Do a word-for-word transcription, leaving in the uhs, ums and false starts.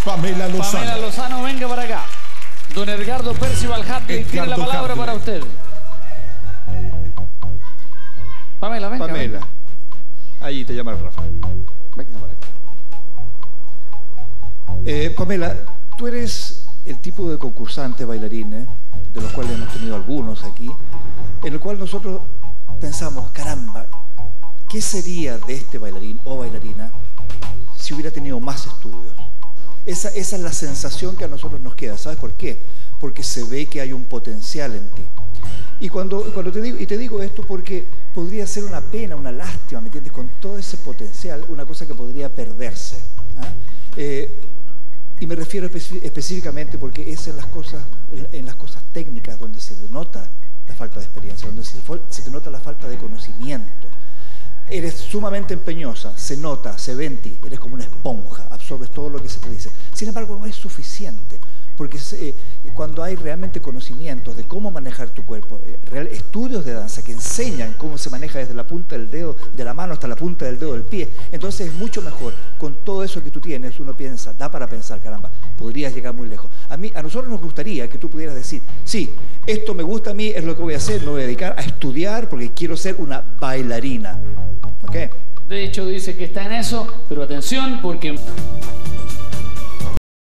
Pamela Lozano. Pamela Lozano, venga para acá. Don Edgardo Percival Hartley tiene la palabra Hartley. para usted. Pamela, venga. Pamela. Venga. Ahí te llama el Rafa. Venga para acá. Eh, Pamela, tú eres el tipo de concursante bailarines, de los cuales hemos tenido algunos aquí, en el cual nosotros pensamos, caramba, ¿qué sería de este bailarín o bailarina si hubiera tenido más estudios? Esa, esa es la sensación que a nosotros nos queda. ¿Sabes por qué? Porque se ve que hay un potencial en ti. Y cuando, cuando te digo, y te digo esto porque podría ser una pena, una lástima, ¿me entiendes? Con todo ese potencial, una cosa que podría perderse. ¿Ah? Eh, y me refiero espe específicamente porque es en las cosas, en, en las cosas técnicas donde se denota la falta de experiencia, donde se, se te nota la falta de conocimiento. Eres sumamente empeñosa, se nota, se ve en ti, eres como una esponja, absorbes todo lo que se te dice. Sin embargo, no es suficiente, porque eh, cuando hay realmente conocimientos de cómo manejar tu cuerpo, eh, real, estudios de danza que enseñan cómo se maneja desde la punta del dedo de la mano hasta la punta del dedo del pie, entonces es mucho mejor. Con todo eso que tú tienes, uno piensa, da para pensar, caramba, podrías llegar muy lejos. A mí, a nosotros nos gustaría que tú pudieras decir, sí, esto me gusta a mí, es lo que voy a hacer, me voy a dedicar a estudiar porque quiero ser una bailarina. ¿Okay? De hecho, dice que está en eso, pero atención porque...